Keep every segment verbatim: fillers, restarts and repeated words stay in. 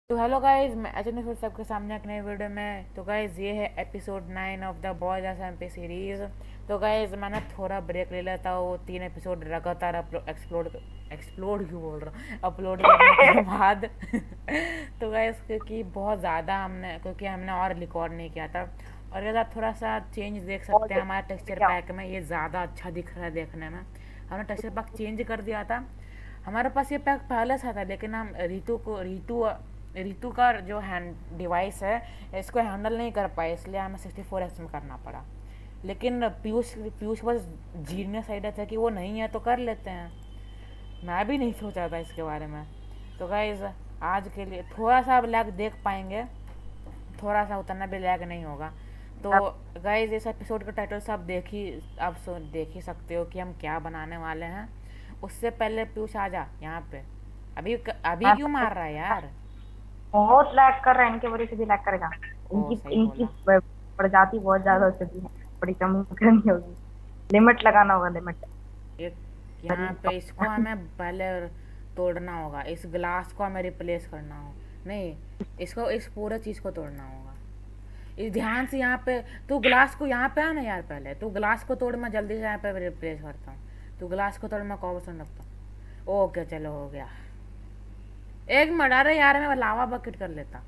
तो hello guys, मैं अचानक फिर सबके सामने एक नई वीडियो में। तो गाइस ये है episode nine of the boys S M P series. तो गाइस मैंने थोड़ा ब्रेक ले लेता हूँ, तीन एपिसोड लगातार एक्सप्लोड एक्सप्लोड क्यों बोल रहा हूँ अपलोड करने के बाद। तो गाइस क्योंकि बहुत ज़्यादा हमने क्योंकि हमने और रिकॉर्ड नहीं किया था। और ये थोड़ा सा चेंज देख और सकते हैं हमारे टेक्सचर क्या? पैक में, ये ज़्यादा अच्छा दिख रहा है देखने में। हमने टेक्सचर पैक चेंज कर दिया था। हमारे पास ये पैक पहले से था, लेकिन हम रितु को रितु रितु का जो हैंड डिवाइस है इसको हैंडल नहीं कर पाए, इसलिए हमें सिक्सटी फोर एक्स में करना पड़ा। लेकिन पीयूष पीयूष बस जीनियस आइडिया था कि वो नहीं है तो कर लेते हैं। मैं भी नहीं सोचा था इसके बारे में। तो गाइज आज के लिए थोड़ा सा लैग देख पाएंगे, थोड़ा सा, उतना भी लैग नहीं होगा। तो अब गाइज इस एपिसोड का टाइटल से आप देख ही आप सो देख ही सकते हो कि हम क्या बनाने वाले हैं। उससे पहले पीयूष आ जा यहाँ पे। अभी अभी मैं क्यों मार रहा है यार? बहुत लैग कर रहा है, इनके वजह से भी लैग करेगा। ओ इनकी सही इनकी बोला। प- प्रजाति बहुत ज्यादा हो चुकी है। बड़ी कम करनी होगी। लिमिट लगाना होगा, लिमिट। एक यहाँ पे इसको हमें पहले तोड़ना होगा, इस ग्लास को हमें रिप्लेस करना हो। नहीं, इसको इस पूरे चीज़ को तोड़ना होगा। इस ध्यान से यहाँ पे तू ग्लास को यहाँ पे आना यार, पहले तू ग्लास को तोड़, मैं जल्दी से यहाँ पे रिप्लेस करता हूँ। तू ग्लास को तोड़, मैं कॉबस्टोन रखता हूँ। ओके चलो हो गया। एक मिनट, अरे यार मैं लावा बकेट कर लेता।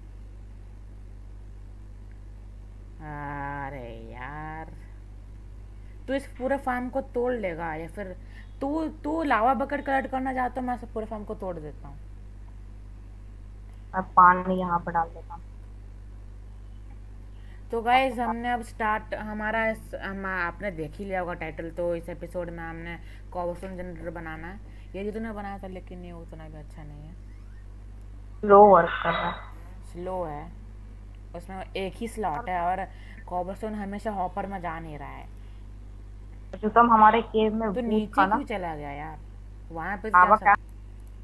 अरे यार तू इस पूरे फार्म को तोड़ लेगा या फिर तू तू लावा बकेट कलेक्ट करना चाहता हूँ, मैं इस पूरे फार्म को तोड़ देता हूँ। मैं पानी यहाँ पर डाल देता हूँ। तो गाइज हमने अब स्टार्ट हमारा इस हम आपने देख ही लिया होगा टाइटल। तो इस एपिसोड में हमने कॉबस्टोन जनरेटर बनाना है। ये जितना बनाया था लेकिन ये उतना भी अच्छा नहीं है, स्लो वर्क कर रहा है। स्लो है। उसमें एक ही स्लॉट है और कॉबस्टोन हमेशा हॉपर में जा नहीं रहा है। जो तुम हमारे केव में तो भूत नीचे था ना। क्यों चला गया यार? वहाँ पे जा लावा क्या? सकता।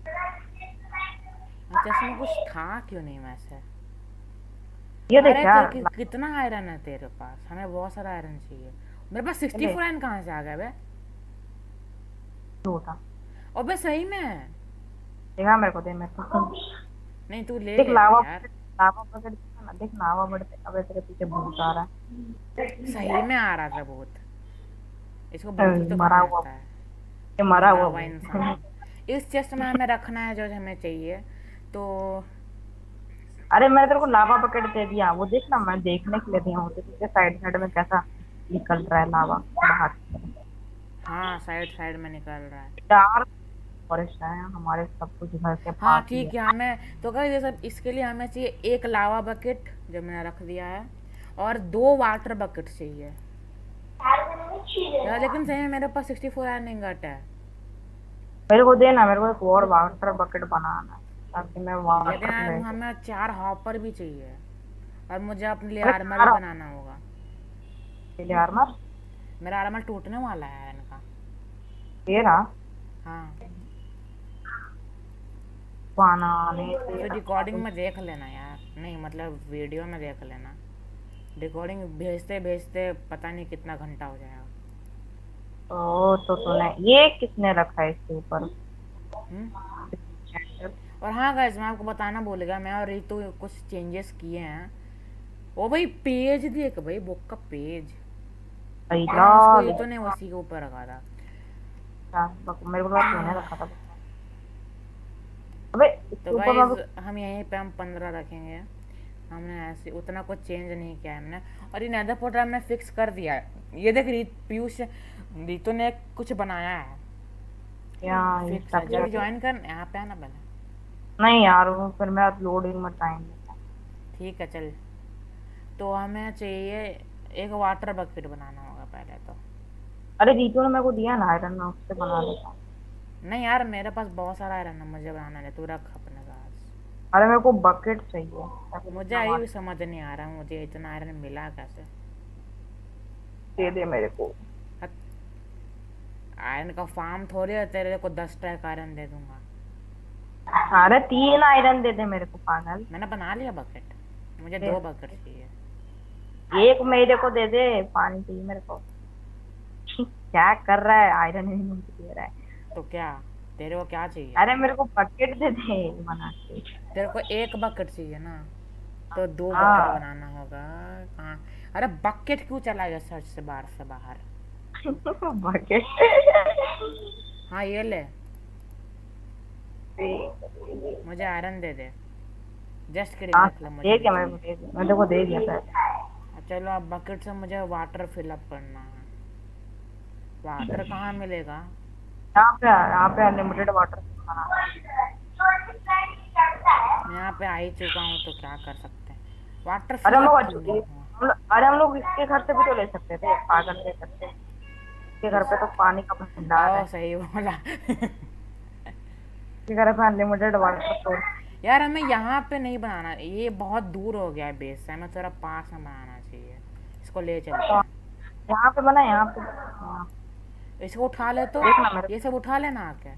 अच्छा इसमें कुछ था क्यों नहीं वैसे? ये देख अरे कि, यार। कि, कितना आयरन है तेरे पास? हमें बहुत सारा आयरन चाहिए। मेरे पास सिक्सटी ले फोर आयरन कहाँ से आ गया बे? झूठा। अबे सही में? देखा, मेरे को दे, मेरे को। नहीं तू ले देख ले ले लावा यार। लावा पकड़ दिया ना, देख लावा बढ़ते, अब तेरे पीछे भूत आ रहा सही में आ रहा था भूत। इसको है। भूत ही तो मरा कहा हुआ, जाता है, ये मरा मरा हुआ हुआ भूत। इंसान। इस चेस्ट में हमें रखना है जो हमें चाहिए। तो अरे मैंने तेरे को लावा बकेट दे दिया, वो देख ना, मैं देखने के लिए दिया हूँ तुझे, साइड साइड में कैसा निकल रहा है लावा बाहर की तरफ। हाँ साइड साइड में निकल रहा है। डार्क फॉरेस्ट है हमारे सब कुछ घर के हाँ पास ही है। ठीक है, हमें तो गाइस ये सब इसके लिए हमें चाहिए एक लावा बकेट जो मैंने रख दिया है, और दो वाटर बकेट चाहिए यार। लेकिन सही में मेरे पास सिक्सटी फोर आयरन इंगट है। मेरे को देना, मेरे को एक और वाटर बकेट बनाना है ताकि मैं लेकिन वाटर यार ले सकूं। हमें चार हॉपर भी चाहिए, और मुझे अपने लिए अरे आर्मर भी चार बनाना होगा। आर्मर मेरा आर्मर टूटने वाला है आयरन का। तेरा हाँ बनाने तो फिर तेरा। रिकॉर्डिंग में देख लेना यार, नहीं मतलब वीडियो में देख लेना। रिकॉर्डिंग भेजते भेजते पता नहीं कितना घंटा हो जाएगा। ओ तो तूने ये किसने रखा है इसके ऊपर? हम्म। और हाँ गाइस, मैं आपको बताना भूल गया, मैं और रितु कुछ चेंजेस किए हैं। ओ भाई पेज देख भाई, बुक का पेज। हाँ उसको लाल। रितु ने उसी के ऊपर रखा था। मेरे को लगा तूने रखा था। अबे तो इसके ऊपर मैं गाइज कुछ- हम यहीं पे हम पंद्रह रखेंगे। हमने ऐसे उतना कुछ चेंज नहीं किया है हमने। और ये नेदर पोर्टल हमने फिक्स कर दिया है। ये देख रीत पीयूष रितु ने कुछ बनाया है, यहाँ ये फिक्स है। जब स्ट्रक्चर। ज्वाइन कर यहाँ पे आना पहले। नहीं यार, वो फिर मैं लोडिंग में टाइम लेता है। ठीक है चल। तो हमें चाहिए एक वाटर बकेट बनाना होगा पहले तो। अरे रितु ने मेरे को दिया ना आयरन, में उससे बना लेता हूँ। नहीं यार मेरे पास बहुत सारा आयरन है, मुझे बनाना है, तू रख अपने पास। अरे मेरे को बकेट चाहिए ताकि मुझे इतना अभी भी वाटर। समझ नहीं आ रहा मुझे इतना आयरन मिला कैसे। दे दे मेरे को। आयरन का फार्म थोड़ी है, तेरे को दस ट्रैक आयरन दे दूंगा। अरे तीन आयरन दे दे मेरे को, पागल। मैंने बना लिया बकेट, मुझे दे। दो बकेट चाहिए। एक मेरे को दे दे, पानी चाहिए मेरे को। क्या कर रहा है, आयरन ही नहीं मुझे दे रहा है। तो क्या, तेरे को क्या चाहिए? अरे मेरे को बकेट दे दे बना के। तेरे को एक बकेट चाहिए ना, तो दो बकेट हाँ। बनाना होगा। कहाँ? अरे बकेट क्यों चला गया सर्च से बाहर से बाहर? बकेट। हाँ ये ले, मुझे आयरन दे दे। जस्ट किडिंग, हाँ रख ले, मुझे दे नहीं दिया, मेरे को चाहिए। दे दिया, मैंने को दे दिया सर। चलो अब बकेट से मुझे वाटर फिलअप करना है। वाटर कहाँ मिलेगा? यहाँ पे यहाँ पे अनलिमिटेड वाटर बना। मैं यहाँ पे आ ही चुका हूँ तो क्या कर सकते हैं। वाटर अरे हम लोग फिलअप क्यों अच्छे- नहीं हुआ? हम लोग अरे हम लोग इसके घर से भी तो ले सकते थे, पागल के घर से। इसके घर किस? पे तो पानी का भंडार है। ओ सही बोला। इसके घर पे अनलिमिटेड वाटर सोर्स। यार हमें यहाँ पे नहीं बनाना, ये बहुत दूर हो गया है बेस से, हमें थोड़ा पास में बनाना चाहिए। इसको ले चलते तो हैं। यहाँ पे बना, यहाँ पे हाँ। इसको उठा ले तो, देखना मेरे, ये सब उठा लेना आके।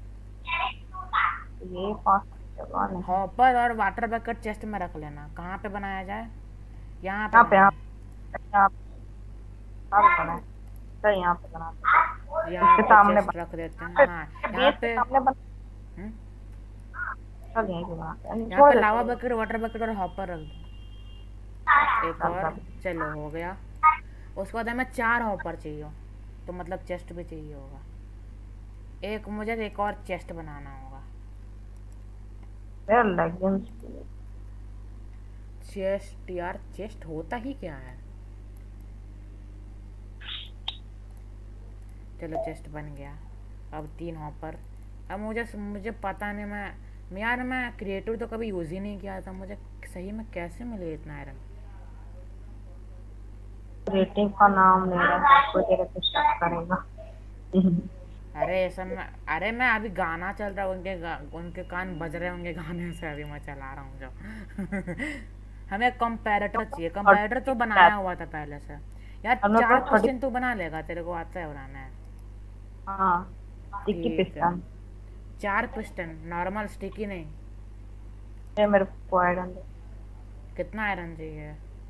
ये पास जगह नहीं। हॉपर और वाटर बकेट चेस्ट में रख लेना। कहाँ पे बनाया जाए? यहाँ पे यहाँ पे, यहाँ बनाना। पे यहाँ पे बना है। सही, यहाँ पे बना दो। यहाँ इसके पे सामने चेस्ट बना, रख देते हैं। हाँ यहाँ गेट के पे। सामने बना। हम्म, चल यहीं पे बना हैं। यहाँ छोड़ पे दे, लावा छोड़ दे। बकेट, वाटर बकेट और हॉपर रख दो। एक चल और। चल। चलो हो गया। उसके बाद हमें चार हॉपर चाहिए, तो मतलब चेस्ट भी चाहिए होगा। एक मुझे एक और चेस्ट बनाना होगा। मेरा लेगिंग्स चेस्ट यार, चेस्ट होता ही क्या है? चलो चेस्ट बन गया। अब तीन हॉपर। अब मुझे मुझे पता नहीं, मैं मैं यार मैं क्रिएटिव तो कभी यूज़ ही नहीं किया था, मुझे सही में कैसे मिले इतना आयरन? रेटिंग का नाम ले रहा है, कोई तेरे पे शक करेगा। अरे ऐसा में, अरे मैं अभी गाना चल रहा है, उनके गा, उनके कान बज रहे होंगे गाने से, अभी मैं चला रहा हूँ जो। हमें कंपैरेटर चाहिए। कंपैरेटर तो बनाया हुआ था पहले से। यार हम लोग चार तो थोड़ी, क्वेश्चन तू बना लेगा, तेरे को आता है बनाना है? हाँ स्टिकी ठीक है, पिस्टन। चार पिस्टन, नॉर्मल स्टिकी नहीं। ये मेरे को आयरन दे। कितना आयरन चाहिए?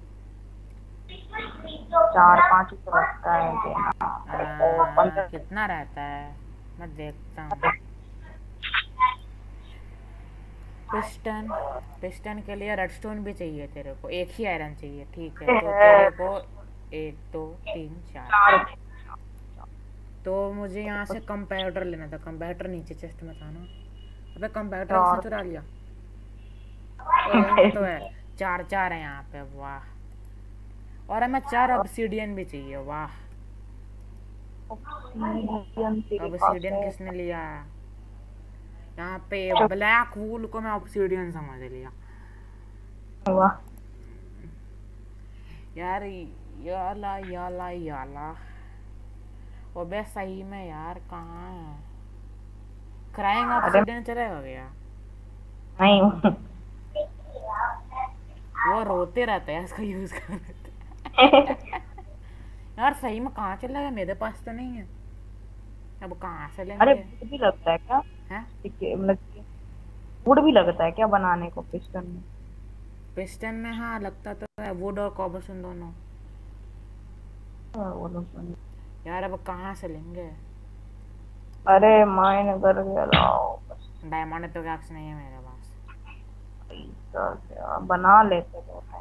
चार पाँच ही तो रखता है ये। हाँ, आ, पंद्रह। कितना रहता है, मैं देखता हूँ। पिस्टन, पिस्टन के लिए रेडस्टोन भी चाहिए तेरे को, एक ही आयरन चाहिए, ठीक है। तो तेरे को एक दो तीन चार, चार। तो मुझे यहाँ से कंपैरेटर लेना था। कंपैरेटर नीचे चेस्ट में था ना? अबे कंपैरेटर चार। किसने चुरा लिया? ओ यहाँ पे तो है, चार चार है यहाँ पे, वाह। और हमें चार ऑब्सीडियन भी चाहिए, वाह। ऑब्सीडियन तेरे पास ऑब्सीडियन है? किसने लिया? यहाँ पे ब्लैक वूल को मैं ऑब्सीडियन समझ लिया। वाह। यार याला याला याला, ओबे सही में यार, कहाँ है? क्राइंग अरे ऑब्सीडियन चलेगा क्या? नहीं, वो रोते रहते हैं इसका यूज करते। यार सही में कहाँ चलेगा? मेरे पास तो नहीं है, अब कहाँ से अरे लेंगे? वुड भी लगता है क्या? हैं? ठीक है, मतलब कि वुड भी लगता है क्या बनाने को पिस्टन में? पिस्टन में हाँ लगता तो है, वुड और कॉबरस्टोन दोनों। हाँ, वो लोग बने। यार अब कहाँ से लेंगे? अरे माइन कर गया लाओ बस। डायमंड पिकैक्स नहीं है मेरे पास। पैसा क्या बना लेते तो है।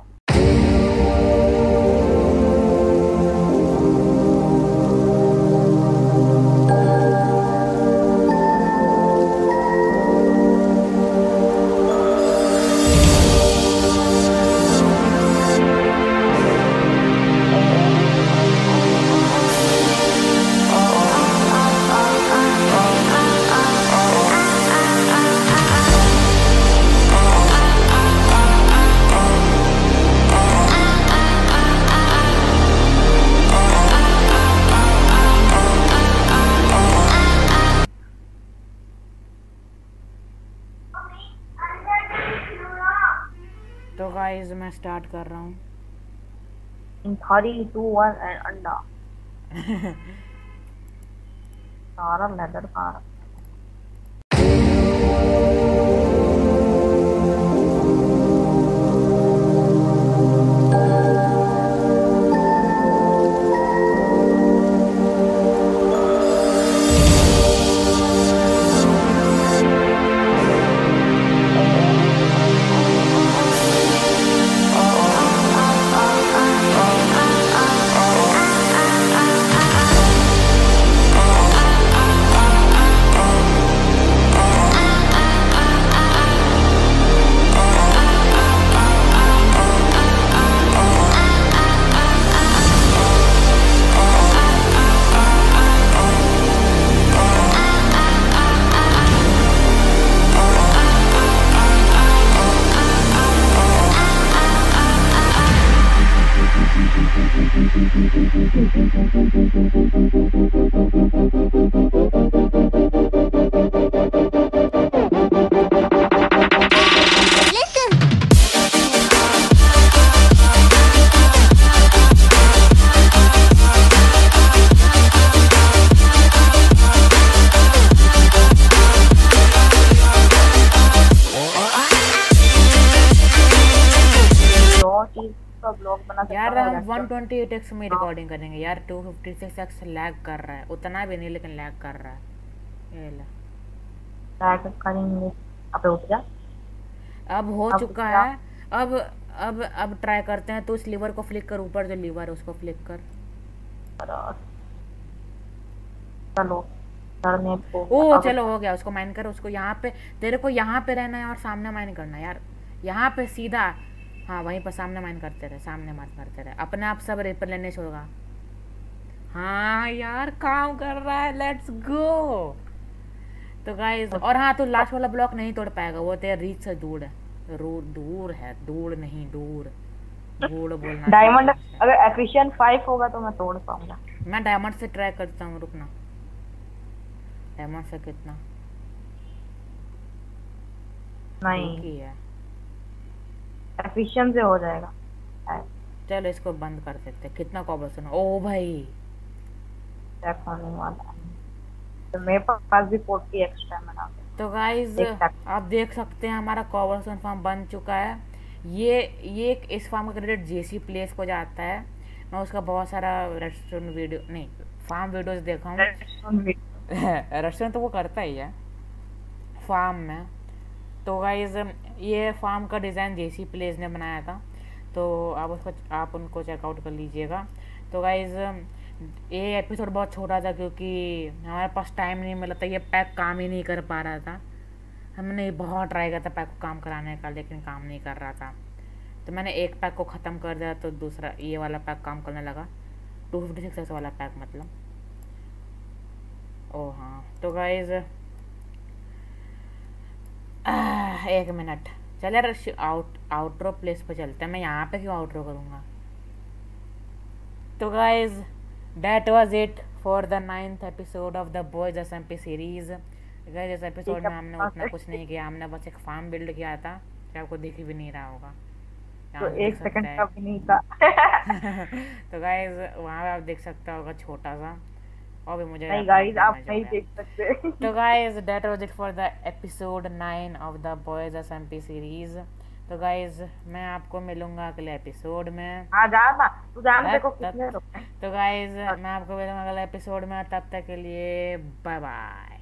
तो गाइस मैं स्टार्ट कर रहा हूँ। थ्री टू वन एंड अंडा। सारा लेदर खा रहा। व्लॉग बना सकता यार हूँ हम restaurant. One twenty eight x में रिकॉर्डिंग करेंगे यार, two fifty six x lag कर रहा है, उतना भी नहीं लेकिन लैग कर रहा है। ये ले। क्या करेंगे? अबे उठ जा। अब हो अब चुका क्या? है। अब अब अब ट्राई करते हैं, तो इस लीवर को फ्लिक कर, ऊपर जो लीवर है उसको फ्लिक कर। चलो सर ने हो गया ओ अब। चलो हो गया, उसको माइन कर, उसको यहाँ पे, तेरे को यहाँ पे रहना है और सामने माइन करना है यार, यहाँ पे सीधा। हाँ वहीं पर सामने माइन करते रहे, सामने माइन करते रहे, अपने आप सब रेपर लेने छोड़गा। हाँ यार काम कर रहा है, लेट्स गो। तो गाइस, और हाँ तो लास्ट वाला ब्लॉक नहीं तोड़ पाएगा, वो तेरे रीच से दूर है। रू दूर है, दूर नहीं दूर, गूढ़ बोलना चाहिए डायमंड मुझे। अगर एफिशिएंट फाइव होगा तो मैं तोड़ पाऊंगा। मैं डायमंड से ट्राई करता हूँ, रुकना। डायमंड से कितना? नहीं, एक ही है। एफिशिएंट से हो जाएगा। चलो इसको बंद कर देते, कितना कॉबर सुना। ओ भाई चेक होने वाला है। तो मेरे पास भी फोर्टी एक्स्ट्रा है, मैंने तो गाइज देख सकते। आप देख सकते हैं हमारा कॉबरस्टोन फार्म बन चुका है। ये ये इस फार्म का क्रेडिट जेसी प्लेस को जाता है। मैं उसका बहुत सारा रेस्टोरेंट वीडियो नहीं, फार्म वीडियोस देखा हूँ। रेस्टोरेंट तो वो करता ही है फार्म में। तो गाइज ये फार्म का डिज़ाइन जेसी प्लेस ने बनाया था, तो आप उसको आप उनको चेकआउट कर लीजिएगा। तो गाइज ये एपिसोड बहुत छोटा था क्योंकि हमारे पास टाइम नहीं मिला था, ये पैक काम ही नहीं कर पा रहा था। हमने बहुत ट्राई किया था पैक को काम कराने का, लेकिन काम नहीं कर रहा था। तो मैंने एक पैक को ख़त्म कर दिया, तो दूसरा ये वाला पैक काम करने लगा, टू फिफ्टी सिक्स वाला पैक मतलब। ओ हाँ तो गाइज एक मिनट, चल यार आउट आउटरो प्लेस पे चलते हैं। मैं यहाँ पे क्यों आउटरो करूँगा। तो guys that was it for the ninth episode of the boys SMP series. Guys इस एपिसोड में हमने उतना कुछ नहीं किया, हमने बस एक फार्म बिल्ड किया था, जो आपको दिख भी नहीं रहा होगा। तो यहाँ एक देख सेकंड सकते का भी नहीं था। हैं। तो गाइज वहाँ पे आप देख सकते होगा छोटा सा, और भी मुझे नहीं अपना गाइस, आप डैमेज हो नहीं गया। देख सकते। तो guys that was it for the episode nine of the boys SMP series. तो गाइज मैं आपको मिलूंगा अगले एपिसोड में। हाँ जा ना, तू जान देखो तब कितने रुपए। तो गाइज मैं आपको मिलूंगा अगले एपिसोड में, तब तक के लिए बाय बाय।